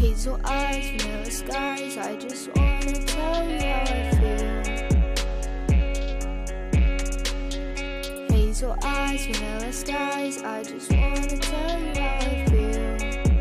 Hazel eyes, vanilla skies, I just wanna tell you how I feel. Hazel eyes, vanilla skies, I just wanna tell you how I feel.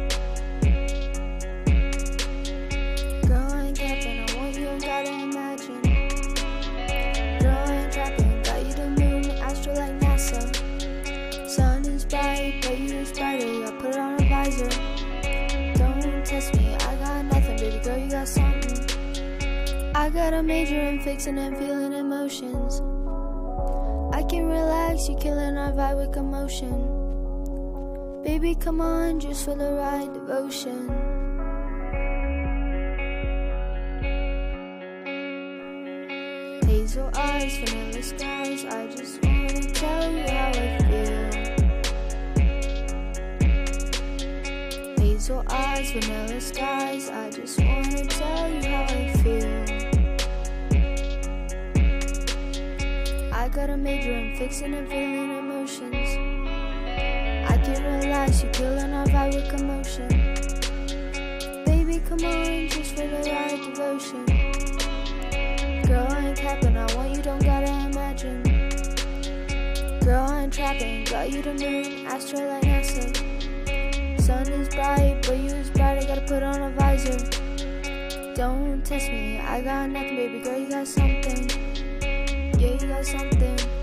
Girl, I ain't capping, I want you, don't gotta imagine. Girl, I ain't trapping, got you the moon, astro like NASA. Sun is bright, but you is brighter, I put it on a visor. Don't test me, I got nothing, baby girl, you got something. I got a major in fixing and feeling emotions. I can relax, you killing our vibe with commotion. Baby, come on, just for the ride, devotion. Hazel eyes, vanilla skies, I just wanna tell you how I feel. Hazel eyes, vanilla skies, I just wanna tell you how I feel. I got a major in fixing and feeling emotions. I can't relax, you killing our vibe with commotion. Baby, come on, just for the right devotion. Girl, I ain't capping, I want you, don't gotta imagine. Girl, I ain't trapping, got you the moon, astro like NASA. Sun is bright, but you is bright, I gotta put on a visor. Don't test me, I got nothing, baby girl, you got something. Yeah, you got something.